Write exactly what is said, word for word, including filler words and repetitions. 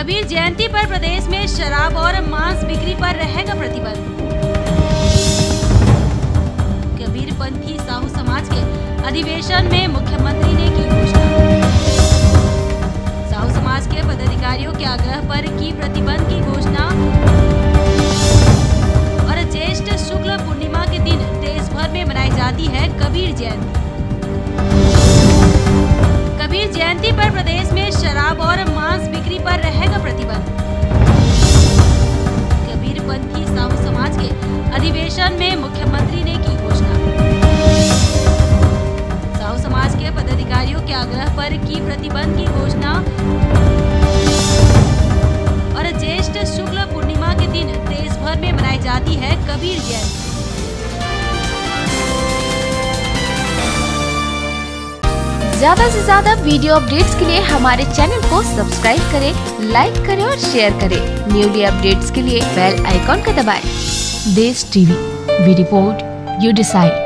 कबीर जयंती पर प्रदेश में शराब और मांस बिक्री पर रहेगा प्रतिबंध। कबीरपंथी साहू समाज के अधिवेशन में मुख्यमंत्री ने की घोषणा। साहू समाज के पदाधिकारियों के आग्रह पर की प्रतिबंध की घोषणा। और ज्येष्ठ शुक्ल पूर्णिमा के दिन देश भर में मनाई जाती है कबीर जयंती। कबीर जयंती पर प्रदेश में शराब और मांस बिक्री पर रहेगा प्रतिबंध। कबीरपंथी साहू समाज के अधिवेशन में मुख्यमंत्री ने की घोषणा। साहू समाज के पदाधिकारियों के आग्रह पर की प्रतिबंध की घोषणा। और ज्येष्ठ शुक्ल पूर्णिमा के दिन देश भर में मनाई जाती है कबीर जयंती। ज्यादा से ज्यादा वीडियो अपडेट्स के लिए हमारे चैनल को सब्सक्राइब करें, लाइक करें और शेयर करें। न्यूली अपडेट्स के लिए बेल आइकॉन को दबाएं। Desh TV, we report, you decide.